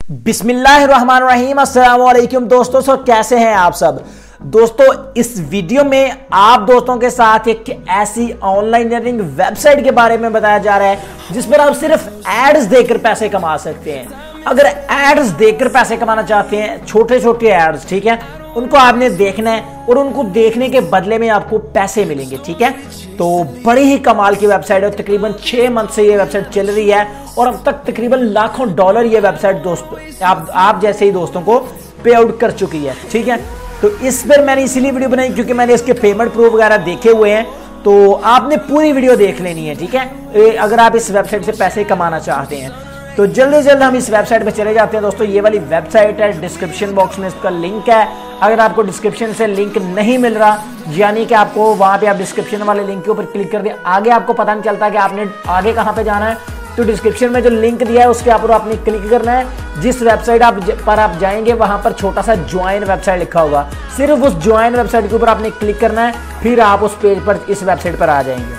बिस्मिल्लाहिर्रहमानिर्रहीम। अस्सलाम वालेकुम दोस्तों, कैसे हैं आप सब दोस्तों। इस वीडियो में आप दोस्तों के साथ एक ऐसी ऑनलाइन अर्निंग वेबसाइट के बारे में बताया जा रहा है जिस पर आप सिर्फ एड्स देकर पैसे कमा सकते हैं। अगर एड्स देकर पैसे कमाना चाहते हैं, छोटे छोटे एड्स, ठीक है, उनको आपने देखना है और उनको देखने के बदले में आपको पैसे मिलेंगे, ठीक है। तो बड़ी ही कमाल की वेबसाइट है। तकरीबन 6 मंथ से ये वेबसाइट चल रही है और अब तक तकरीबन लाखों डॉलर ये वेबसाइट दोस्तों आप जैसे ही दोस्तों को पे आउट कर चुकी है, ठीक है। तो इस पर मैंने इसीलिए वीडियो बनाई क्योंकि मैंने इसके पेमेंट प्रूफ वगैरह देखे हुए हैं, तो आपने पूरी वीडियो देख लेनी है, ठीक है, अगर आप इस वेबसाइट से पैसे कमाना चाहते हैं। तो जल्दी से जल्द हम इस वेबसाइट पे चले जाते हैं दोस्तों। ये वाली वेबसाइट है, डिस्क्रिप्शन बॉक्स में इसका लिंक है। अगर आपको डिस्क्रिप्शन से लिंक नहीं मिल रहा, यानी कि आपको वहां पे आप डिस्क्रिप्शन वाले लिंक के ऊपर क्लिक कर दिया, आगे आपको पता नहीं चलता कि आपने आगे कहां पे जाना है, तो डिस्क्रिप्शन में जो लिंक दिया है उसके ऊपर आपने क्लिक करना है। जिस वेबसाइट पर आप जाएंगे वहां पर छोटा सा ज्वाइन वेबसाइट लिखा होगा, सिर्फ उस ज्वाइन वेबसाइट के ऊपर आपने क्लिक करना है, फिर आप उस पेज पर, इस वेबसाइट पर आ जाएंगे।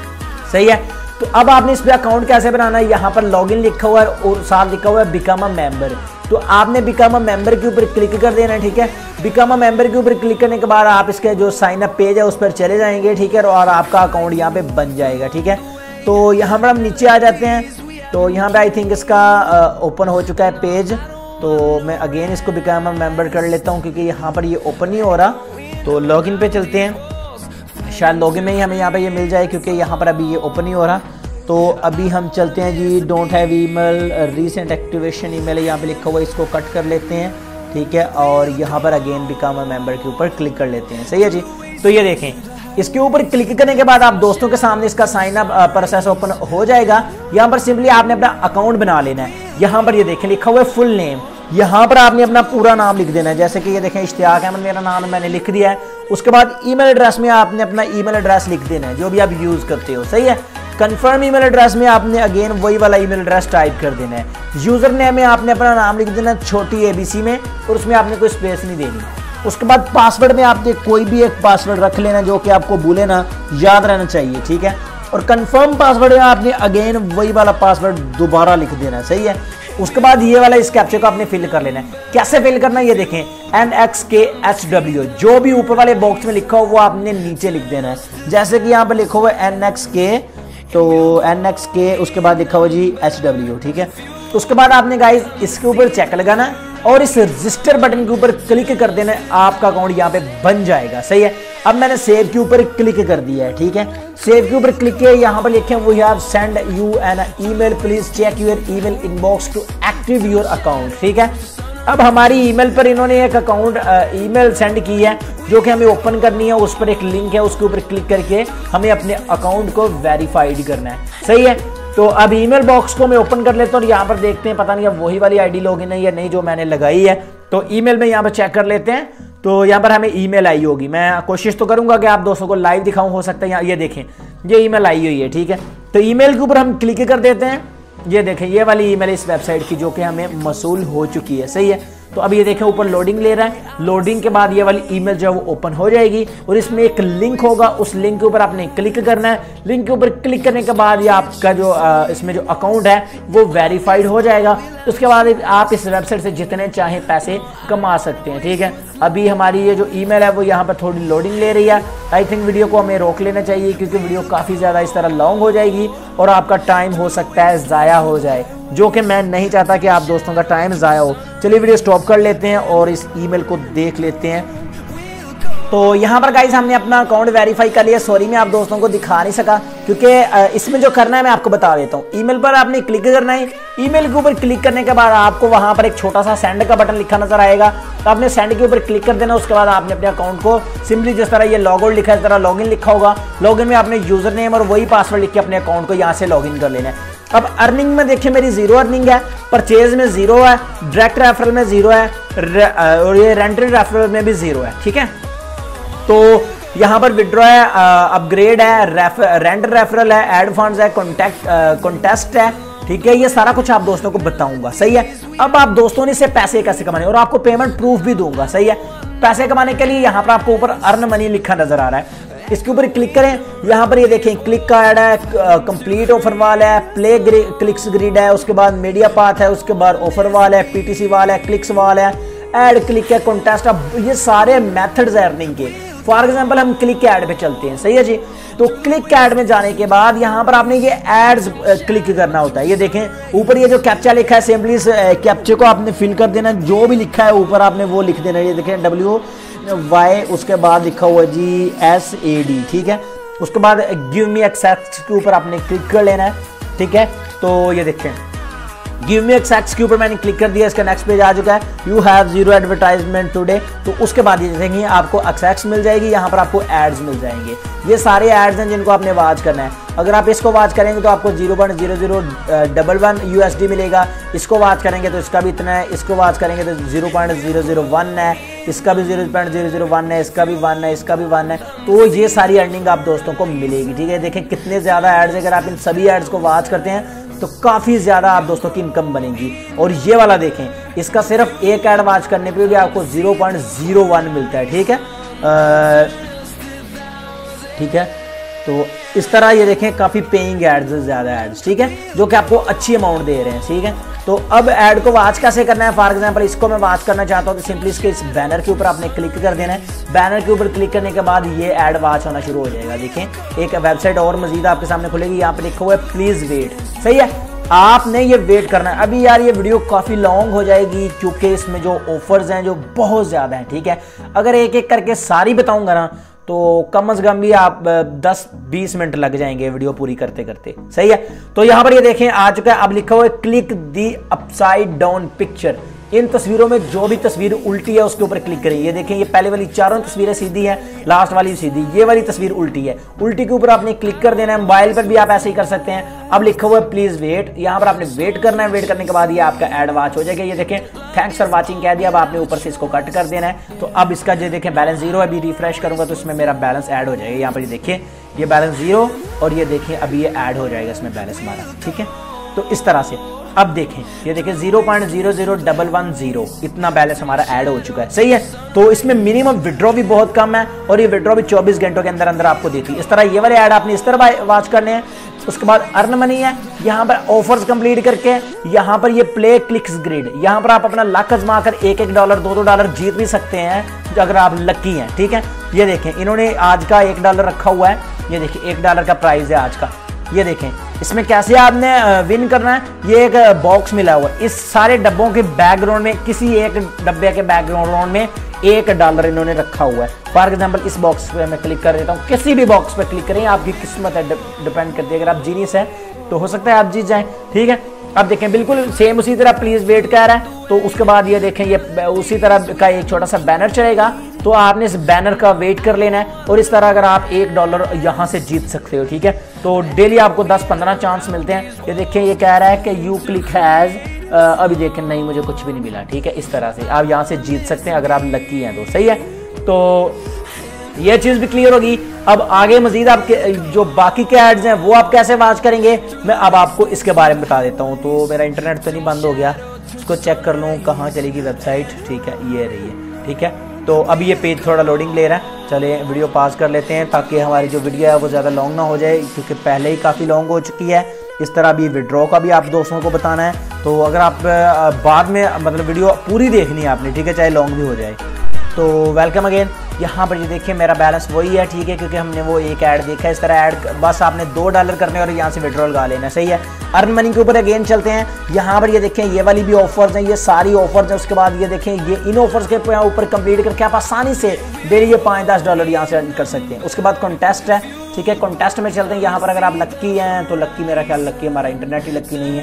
सही है। तो अब आपने इस पे अकाउंट कैसे बनाना है, यहाँ पर लॉगिन लिखा हुआ है और साथ लिखा हुआ है बिकम अ मेंबर। तो आपने बिकम अ मेंबर के ऊपर क्लिक कर देना है, ठीक है। बिकम अ मेंबर के ऊपर क्लिक करने के बाद आप इसके जो साइन अप पेज है उस पर चले जाएंगे, ठीक है, और आपका अकाउंट यहाँ पे बन जाएगा, ठीक है। तो यहाँ पर हम नीचे आ जाते हैं। तो यहाँ पे आई थिंक इसका ओपन हो चुका है पेज, तो मैं अगेन इसको बिकम अ मेंबर कर लेता हूँ क्योंकि यहाँ पर ये ओपन नहीं हो रहा। तो लॉगिन पे चलते हैं, शायद लॉगिन में ही हमें यहाँ पे ये मिल जाए क्योंकि यहाँ पर अभी ये ओपन नहीं हो रहा। तो अभी हम चलते हैं जी, don't have email, resend activation email है यहाँ पे लिखा हुआ है, इसको कट कर लेते हैं, ठीक है, और यहाँ पर अगेन बिकम अ मेंबर के ऊपर क्लिक कर लेते हैं। सही है जी। तो ये देखें, इसके ऊपर क्लिक करने के बाद आप दोस्तों के सामने इसका साइन अप प्रोसेस ओपन हो जाएगा। यहाँ पर सिंपली आपने अपना अकाउंट बना लेना है। यहाँ पर ये देखें लिखा हुआ है फुल नेम, यहाँ पर आपने अपना पूरा नाम लिख देना है, जैसे कि ये देखें इश्तियाक अहमद मेरा नाम मैंने लिख दिया है। उसके बाद ईमेल एड्रेस में आपने अपना ईमेल एड्रेस लिख देना है जो भी आप यूज करते हो। सही है। कंफर्म ईमेल एड्रेस में आपने अगेन वही वाला ईमेल एड्रेस टाइप कर देना है। यूजर नेम में आपने अपना नाम लिख देना है छोटी ABC में और उसमें आपने कोई स्पेस नहीं देनी। उसके बाद पासवर्ड में आपने कोई भी एक पासवर्ड रख लेना जो कि आपको भूले ना, याद रहना चाहिए, ठीक है। और कंफर्म पासवर्ड में आपने अगेन वही वाला पासवर्ड दोबारा लिख देना है। सही है। उसके बाद ये वाला इस कैप्चा को आपने फिल कर लेना है। कैसे फिल करना है ये देखें, NXKHW जो भी ऊपर वाले बॉक्स में लिखा हो वो आपने नीचे लिख देना है। जैसे कि यहाँ पर लिखा हुआ है NXK, तो NXK उसके बाद लिखा हुआ जी HW, ठीक है। उसके बाद आपने गाइस इसके ऊपर चेक लगाना है और इस रजिस्टर बटन के ऊपर क्लिक कर देना है, आपका अकाउंट यहाँ पे बन जाएगा। सही है। अब मैंने सेव के ऊपर क्लिक कर दिया है, ठीक है। सेव के ऊपर क्लिक किया, यहाँ पर लिखे we have send you an email, please check your email inbox to active your account, ठीक है। अब हमारी ईमेल पर इन्होंने एक अकाउंट ईमेल सेंड की है जो कि हमें ओपन करनी है। उस पर एक लिंक है, उसके ऊपर क्लिक करके हमें अपने अकाउंट को वेरीफाइड करना है। सही है। तो अब ईमेल बॉक्स को मैं ओपन कर लेता हूँ और यहाँ पर देखते हैं, पता नहीं अब वही वाली आईडी लॉगिन है या नहीं जो मैंने लगाई है। तो ईमेल में यहाँ पर चेक कर लेते हैं। तो यहाँ पर हमें ईमेल आई होगी, मैं कोशिश तो करूंगा कि आप दोस्तों को लाइव दिखाऊं, हो सकता है ये देखें ये ईमेल आई हुई है, ठीक है। तो ईमेल के ऊपर हम क्लिक कर देते हैं। ये देखें ये वाली ईमेल इस वेबसाइट की जो कि हमें मसूल हो चुकी है। सही है। तो अब ये देखें ऊपर लोडिंग ले रहा है। लोडिंग के बाद ये वाली ईमेल जो है वो ओपन हो जाएगी और इसमें एक लिंक होगा, उस लिंक के ऊपर आपने क्लिक करना है। लिंक के ऊपर क्लिक करने के बाद ये आपका जो इसमें जो अकाउंट है वो वेरीफाइड हो जाएगा। उसके बाद आप इस वेबसाइट से जितने चाहे पैसे कमा सकते हैं, ठीक है। अभी हमारी ये जो ईमेल है वो यहाँ पर थोड़ी लोडिंग ले रही है। आई थिंक वीडियो को हमें रोक लेना चाहिए क्योंकि वीडियो काफ़ी ज़्यादा इस तरह लॉन्ग हो जाएगी और आपका टाइम हो सकता है ज़ाया हो जाए, जो कि मैं नहीं चाहता कि आप दोस्तों का टाइम ज़ाया हो। चलिए वीडियो स्टॉप कर लेते हैं और इस ईमेल को देख लेते हैं। तो यहाँ पर गाइस हमने अपना अकाउंट वेरीफाई कर लिया। सॉरी मैं आप दोस्तों को दिखा नहीं सका क्योंकि इसमें जो करना है मैं आपको बता देता हूँ। ईमेल पर आपने क्लिक करना है। ईमेल के ऊपर क्लिक करने के बाद आपको वहां पर एक छोटा सा सेंड का बटन लिखा नजर आएगा, तो आपने सेंड के ऊपर क्लिक कर देना। उसके बाद आपने अपने अकाउंट को सिंपली जिस तरह ये लॉग आउट लिखा है इस तरह लॉगिन लिखा होगा, लॉगिन में आपने यूजर नेम और वही पासवर्ड लिख के अपने अकाउंट को यहाँ से लॉगिन कर लेना है। अब अर्निंग में देखिए मेरी 0 अर्निंग है, परचेज में 0 है, डायरेक्ट रेफरल में 0 है और ये रेंटल रेफरल में भी 0 है, ठीक है। तो यहाँ पर विड्रॉ है, अपग्रेड है, रेंट रेफरल है, एड फंड्स है, कॉन्टेस्ट है, ठीक है। ये सारा कुछ आप दोस्तों को बताऊंगा। सही है। अब आप दोस्तों ने से पैसे कैसे कमाने और आपको पेमेंट प्रूफ भी दूंगा। सही है। पैसे कमाने के लिए यहाँ पर आपको ऊपर अर्न मनी लिखा नजर आ रहा है। इसके ऊपर क्लिक करें, यहाँ पर ये देखें क्लिक का ऐड है, कंप्लीट ऑफर वाल है, प्ले क्लिक्स ग्रिड है, उसके बाद मीडिया पाथ है, उसके बाद ऑफर वाल है, पीटीसी वाल है, क्लिक्स वाल है, ऐड क्लिक है, कॉन्टेस्ट। अब ये सारे मेथड्स है अर्निंग के। फॉर एग्जांपल हम क्लिक ऐड पे चलते हैं, सही है जी। तो क्लिक ऐड में जाने के बाद यहाँ पर आपने ये एड्स क्लिक करना होता है। ये देखें ऊपर ये जो कैप्चा लिखा है, सिंपली इस कैप्चे को आपने फिल कर देना, जो भी लिखा है ऊपर आपने वो लिख देना। ये देखें WY, उसके बाद लिखा हुआ GSAD, ठीक है। उसके बाद गिव मी एक्सेस के ऊपर आपने क्लिक कर लेना है, ठीक है। तो ये देखें गिव मी एक्सेस के ऊपर मैंने क्लिक कर दिया, इसका नेक्स्ट पेज आ चुका है। You have 0 advertisement today. तो उसके बाद ये देखेंगे आपको एक्सेस मिल जाएगी, यहाँ पर आपको एड्स मिल जाएंगे। ये सारे एड्स हैं जिनको आपने वॉच करना है। अगर आप इसको वॉच करेंगे तो आपको 0.0011 USD मिलेगा। इसको वॉच करेंगे तो इसका भी इतना है, इसको वॉच करेंगे तो 0.001 है, इसका भी 0.001 है, इसका भी 1 है, इसका भी 1 है। तो ये सारी अर्निंग आप दोस्तों को मिलेगी, ठीक है। देखें कितने ज़्यादा एड्स, अगर आप इन सभी एड्स को वॉच करते हैं तो काफ़ी ज़्यादा आप दोस्तों की इनकम बनेगी। और ये वाला देखें, इसका सिर्फ एक ऐड वॉच करने पे भी आपको 0.01 मिलता है, ठीक है। ठीक है, तो इस तरह ये देखें काफ़ी पेइंग एड्स, ज़्यादा एड्स, ठीक है, जो कि आपको अच्छी अमाउंट दे रहे हैं, ठीक है। तो अब ऐड को वॉच कैसे करना है? फॉर एग्जांपल इसको मैं वॉच करना चाहता हूँ तो सिंपली इसके इस बैनर के ऊपर आपने क्लिक कर देना है। बैनर के ऊपर क्लिक करने के बाद ये ऐड वॉच होना शुरू हो जाएगा। देखें एक वेबसाइट और मजीद आपके सामने खुलेगी, यहाँ पे लिखा हुआ है प्लीज वेट, सही है। आपने ये वेट करना है। अभी यार ये वीडियो काफ़ी लॉन्ग हो जाएगी क्योंकि इसमें जो ऑफर्स हैं जो बहुत ज़्यादा हैं, ठीक है। अगर एक एक करके सारी बताऊंगा ना तो कम से कम भी आप 10-20 मिनट लग जाएंगे वीडियो पूरी करते करते, सही है। तो यहां पर ये देखें आ चुका है, अब लिखा हुआ है click the upside down picture. इन तस्वीरों में जो भी तस्वीर उल्टी है उसके ऊपर क्लिक करें। ये देखें ये पहले वाली चारों तस्वीरें सीधी हैं, लास्ट वाली सीधी, ये वाली तस्वीर उल्टी है। उल्टी के ऊपर आपने क्लिक कर देना है। मोबाइल पर भी आप ऐसे ही कर सकते हैं। अब लिखा हुआ है प्लीज वेट, यहाँ पर आपने वेट करना है। वेट करने के बाद ये आपका एड वॉच हो जाएगा। ये देखें थैंक्स फॉर वॉचिंग कह दिया, अब आपने ऊपर से इसको कट कर देना है। तो अब इसका जो देखें बैलेंस 0 है, अभी रिफ्रेश करूंगा तो इसमें मेरा बैलेंस ऐड हो जाएगा। यहाँ पर ये देखिए ये बैलेंस 0 और ये देखिए अभी ये ऐड हो जाएगा इसमें बैलेंस हमारा, ठीक है। तो इस तरह से अब देखें ये देखें 0.00110 इतना बैलेंस हमारा ऐड हो चुका है, सही है। तो इसमें मिनिमम विड्रॉ भी बहुत कम है और ये विड्रॉ भी 24 घंटों के अंदर अंदर आपको देती है। इस तरह ये वाले ऐड आपने इस तरह वॉच करने हैं। उसके बाद अर्न मनी है, यहाँ पर ऑफर्स कंप्लीट करके यहाँ पर ये प्ले क्लिक्स ग्रिड, यहाँ पर आप अपना लक आजमा कर $1 $2 जीत भी सकते हैं अगर आप लकी हैं, ठीक है। ये देखें इन्होंने आज का $1 रखा हुआ है। ये देखिए $1 का प्राइस है आज का। ये देखें इसमें कैसे आपने विन करना है। ये एक बॉक्स मिला हुआ है, इस सारे डब्बों के बैकग्राउंड में किसी एक डब्बे के बैकग्राउंड में $1 इन्होंने रखा हुआ है। फॉर एग्जांपल इस बॉक्स पे मैं क्लिक कर देता हूँ, किसी भी बॉक्स पे क्लिक करें, आपकी किस्मत है, डिपेंड करती है। अगर आप जीनियस हैं तो हो सकता है आप जीत जाएं, ठीक है। अब देखें बिल्कुल सेम उसी तरह प्लीज वेट कह रहा है। तो उसके बाद ये देखें ये उसी तरह का एक छोटा सा बैनर चलेगा, तो आपने इस बैनर का वेट कर लेना है और इस तरह अगर आप $1 यहाँ से जीत सकते हो, ठीक है। तो डेली आपको 10-15 चांस मिलते हैं। ये देखें ये कह रहा है कि यू क्लिक हैज, अभी देखें नहीं मुझे कुछ भी नहीं मिला, ठीक है। इस तरह से आप यहाँ से जीत सकते हैं अगर आप लकी हैं तो, सही है। तो ये चीज़ भी क्लियर होगी। अब आगे मजीद आपके जो बाकी के एड्स हैं वो आप कैसे वॉच करेंगे, मैं अब आपको इसके बारे में बता देता हूँ। तो मेरा इंटरनेट तो नहीं बंद हो गया, उसको चेक कर लूँ कहाँ चलेगी वेबसाइट, ठीक है ये रही है, ठीक है। तो अभी ये पेज थोड़ा लोडिंग ले रहा है, चले वीडियो पास कर लेते हैं ताकि हमारी जो वीडियो है वो ज़्यादा लॉन्ग ना हो जाए क्योंकि पहले ही काफ़ी लॉन्ग हो चुकी है। इस तरह अभी विड्रॉ का भी आप दोस्तों को बताना है। तो अगर आप बाद में मतलब वीडियो पूरी देखनी है आपने, ठीक है, चाहे लॉन्ग भी हो जाए। तो वेलकम अगेन। यहाँ पर ये देखिए मेरा बैलेंस वही है, ठीक है, क्योंकि हमने वो एक ऐड देखा है। इस तरह ऐड बस आपने $2 करने और यहाँ से विड्रॉल लगा लेना, सही है। अर्न मनी के ऊपर अगेन चलते हैं। यहाँ पर ये देखें ये वाली भी ऑफर्स हैं, ये सारी ऑफर्स हैं। उसके बाद ये देखें ये इन ऑफर्स के ऊपर कंप्लीट करके आप आसानी से डेली ये $5-10 यहाँ से अर्न कर सकते हैं। उसके बाद कॉन्टेस्ट है, ठीक है, कॉन्टेस्ट में चलते हैं। यहाँ पर अगर आप लक्की हैं तो लक्की, मेरा ख्याल लक्की, हमारा इंटरनेट ही लक्की नहीं है,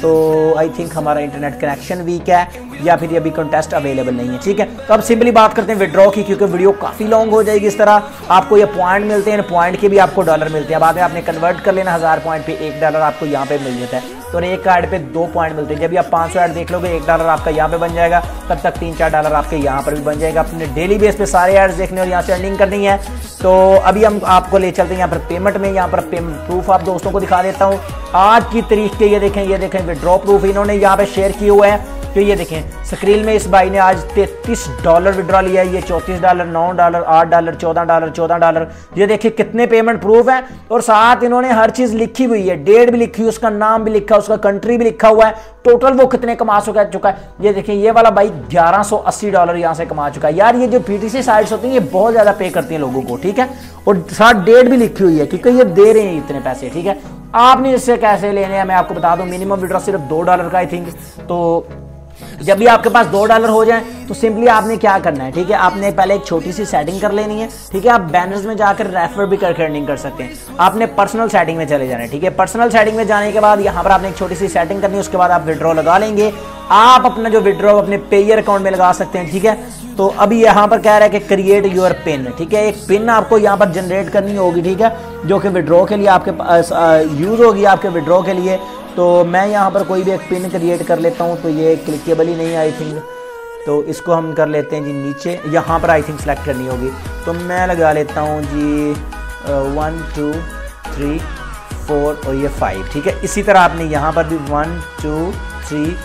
तो आई थिंक हमारा इंटरनेट कनेक्शन वीक है या फिर अभी कॉन्टेस्ट अवेलेबल नहीं है, ठीक है। तो अब सिंपली बात करते हैं विड्रॉ की क्योंकि वीडियो काफ़ी लॉन्ग हो जाएगी। इस तरह आपको ये पॉइंट मिलते हैं, पॉइंट के भी आपको $1 मिलते हैं। बाद में आपने कन्वर्ट कर लेना, 1000 पॉइंट पे $1 आपको यहाँ पे मिल जाता है। तो एक कार्ड पे 2 पॉइंट मिलते हैं। जब भी आप 500 ऐड देख लोगे $1 आपका यहाँ पे बन जाएगा, तब तक $3-4 आपके यहाँ पर भी बन जाएगा। अपने डेली बेस पे सारे एड्स देखने और यहाँ से अर्निंग करनी है। तो अभी हम आपको ले चलते हैं यहाँ पर पेमेंट में। यहाँ पर पेमेंट प्रूफ आप दोस्तों को दिखा देता हूँ आज की तारीख के। ये देखें विड्रॉ प्रूफ इन्होंने यहाँ पे शेयर किए हुए हैं। तो ये देखें स्क्रीन में इस भाई ने आज $33 विड्रॉ लिया है, ये $34, $9, $8, $14, $14। ये देखिए कितने पेमेंट प्रूफ है और साथ इन्होंने हर चीज लिखी हुई है, डेट भी लिखी हुई, उसका नाम भी लिखा, उसका कंट्री भी लिखा हुआ है, टोटल वो कितने कमा चुका है। ये देखिए ये वाला भाई $1180 यहां से कमा चुका है। यार ये जो पीटीसी साइट्स होती हैं ये बहुत ज्यादा पे करती हैं लोगों को, ठीक है, और साथ डेट भी लिखी हुई है क्योंकि ये दे रहे हैं इतने पैसे, ठीक है। आपने इससे कैसे लेने हैं मैं आपको बता दूं, मिनिमम विड्रॉ सिर्फ $2 का आई थिंक। तो जब भी आपके पास $2 हो जाए तो सिंपली आपने क्या करना है, ठीक है, आपने पहले एक छोटी सी सेटिंग कर लेनी है, ठीक है। आप बैनर्स में जाकर रेफर भी करके अर्निंग कर सकते हैं। आपने पर्सनल सेटिंग में चले जाना है, ठीक है। पर्सनल सेटिंग में जाने के बाद यहाँ पर आपने एक छोटी सी सेटिंग करनी है, उसके बाद आप विड्रॉ लगा लेंगे। आप अपना जो विड्रॉ अपने पेयर अकाउंट में लगा सकते हैं, ठीक है। तो अभी यहाँ पर कह रहा है कि क्रिएट योर पिन, ठीक है, एक पिन आपको यहाँ पर जनरेट करनी होगी, ठीक है, जो कि विड्रॉ के लिए आपके पास यूज होगी आपके विड्रॉ के लिए। तो मैं यहाँ पर कोई भी एक पिन क्रिएट कर लेता हूँ, तो ये क्लिकेबल ही नहीं आई थिंक, तो इसको हम कर लेते हैं जी नीचे, यहाँ पर आई थिंक सेलेक्ट करनी होगी। तो मैं लगा लेता हूँ जी 1 2 3 4 और ये 5, ठीक है। इसी तरह आपने यहाँ पर भी 1 2 3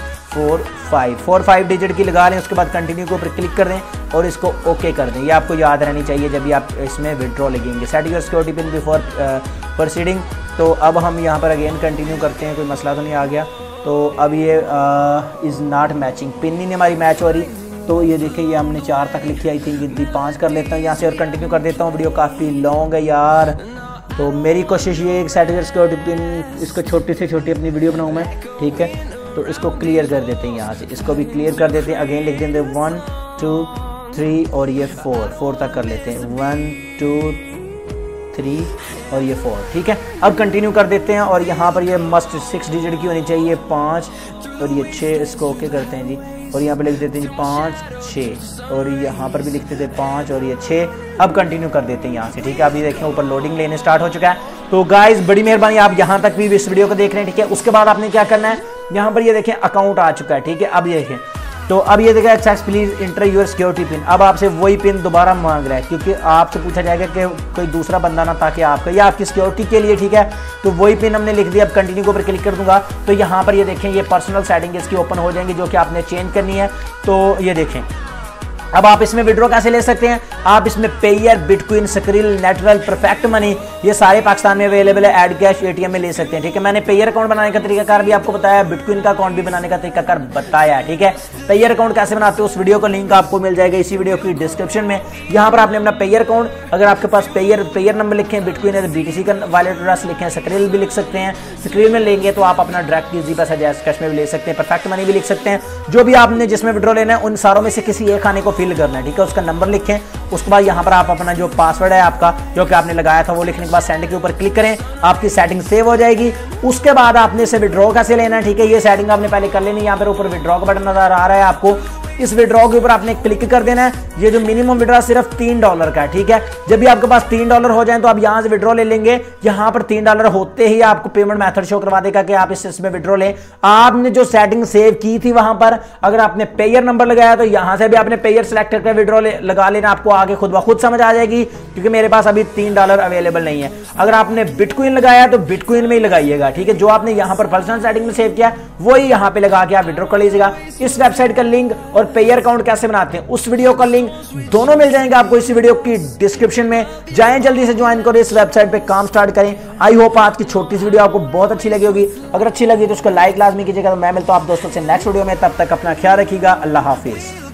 4 5 डिजिट की लगा लें, उसके बाद कंटिन्यू के ऊपर क्लिक कर दें और इसको ओके कर दें। ये आपको याद रहनी चाहिए जब भी आप इसमें विड्रॉ लगेंगे। Set your security pin before proceeding. तो अब हम यहाँ पर अगेन कंटिन्यू करते हैं, कोई मसला तो नहीं आ गया। तो अब ये इज़ नॉट मैचिंग, पिन नहीं हमारी मैच हो रही। तो ये देखिए ये हमने 4 तक लिखी, आई थिंक गिनती 5 कर लेता हूँ यहाँ से और कंटिन्यू कर देता हूँ। वीडियो काफ़ी लॉन्ग है यार, तो मेरी कोशिश ये है कि सेट योर सिक्योरिटी पिन, इसको छोटी से छोटी अपनी वीडियो बनाऊँ मैं, ठीक है। तो इसको क्लियर कर देते हैं यहाँ से, इसको भी क्लियर कर देते हैं। अगेन लिख देते हैं 1 2 3 और ये 4 तक कर लेते हैं, 1 2 3 और ये 4, ठीक है। अब कंटिन्यू कर देते हैं और यहाँ पर ये मस्ट 6 डिजिट की होनी चाहिए, 5 और ये 6, इसको ओके करते हैं जी। और यहाँ पे लिख देते हैं जी 5 6 और यहाँ पर भी लिखते थे 5 और ये 6। अब कंटिन्यू कर देते हैं यहाँ से, ठीक है। अभी देखें ऊपर लोडिंग लेने स्टार्ट हो चुका है। तो गाइज बड़ी मेहरबानी आप यहाँ तक भी इस वीडियो को देख रहे हैं, ठीक है। उसके बाद आपने क्या करना है, यहाँ पर ये देखें अकाउंट आ चुका है, ठीक है। अब ये देखें, तो अब ये देखा access please enter your security pin. अब आपसे वही पिन दोबारा मांग रहा है क्योंकि आपसे पूछा जाएगा कि कोई दूसरा बंदा ना ताकि आपका या आपकी सिक्योरिटी के लिए, ठीक है। तो वही पिन हमने लिख दिया। अब कंटिन्यू के ऊपर क्लिक कर दूंगा तो यहाँ पर ये देखें ये पर्सनल सेटिंग इसकी ओपन हो जाएंगी जो कि आपने चेंज करनी है। तो ये देखें अब आप इसमें विड्रॉ कैसे ले सकते हैं। आप इसमें Payeer, bitcoin, Skrill, natural, Perfect Money ये सारे पाकिस्तान में अवेलेबल है। एड कैश एटीएम में ले सकते हैं, ठीक है। मैंने पेयर अकाउंट बनाने का तरीकाकार भी आपको बताया, बिटकॉइन का अकाउंट भी बनाने का तरीकाकार बताया, ठीक है। पेयर अकाउंट कैसे बनाते हो उस वीडियो का लिंक आपको मिल जाएगा इसी वीडियो की डिस्क्रिप्शन में। यहाँ पर आपने अपना पेयर अकाउंट, अगर आपके पास पेयर नंबर लिखें, बिटकॉइन है तो बीटीसी का वॉलेट एड्रेस लिखें, स्क्रिल भी लिख सकते हैं। स्क्रिल में लेंगे तो आप अपना डायरेक्ट इजी पैसा जैस कैश में भी ले सकते हैं, परफेक्ट मनी भी लिख सकते हैं। जो भी आपने जिसमें विड्रॉ लेना है उन सारों में से किसी एक खाने को फिल करना है, ठीक है। नंबर लिखें, उसके बाद यहाँ पर आप अपना जो पासवर्ड है आपका जो कि आपने लगाया था वो लिखने के बाद सेंड के ऊपर क्लिक करें, आपकी सेटिंग सेव हो जाएगी। उसके बाद आपने इसे विड्रॉ कैसे लेना है, ठीक है। ये सेटिंग आपने पहले कर लेनी है। यहाँ पर ऊपर विड्रॉ का बटन नजर आ रहा है आपको, इस विड्रॉ के ऊपर आपने क्लिक कर देना है। ये जो मिनिमम विड्रॉ सिर्फ $3 का है, ठीक है। जब भी आपके पास $3 हो जाए तो आप यहाँ से विड्रॉ ले लेंगे। यहाँ पर $3 होते ही आपको पेमेंट मेथड शो करवा देगा कि आप इसमें विड्रॉ लें। आपने जो सेटिंग सेव की थी वहां पर अगर आपने पेयर नंबर लगाया तो यहाँ से भी आपने पेयर सेलेक्ट करके विड्रॉ लगा लेना, आपको आगे खुद ब खुद समझ आ जाएगी क्योंकि मेरे पास अभी $3 अवेलेबल नहीं है। अगर आपने बिटकॉइन लगाया तो बिटकॉइन में ही लगाइएगा, ठीक है। जो आपने यहाँ पर पर्सनल सेटिंग में सेव किया वही यहाँ पे लगा के आप विड्रॉ कर लीजिएगा। इस वेबसाइट का लिंक और पेयर अकाउंट कैसे बनाते हैं उस वीडियो का लिंक दोनों मिल जाएंगे आपको इस वीडियो की डिस्क्रिप्शन में। जाएं जल्दी से ज्वाइन करें, इस वेबसाइट पे काम स्टार्ट करें। आई होप आज की छोटी सी वीडियो आपको बहुत अच्छी लगी होगी। अगर अच्छी लगी तो उसको लाइक लाजमी कीजिएगा। तो मैं मिलता हूं आप दोस्तों से नेक्स्ट वीडियो में, तब तक अपना ख्याल रखिएगा। अल्लाह हाफिज।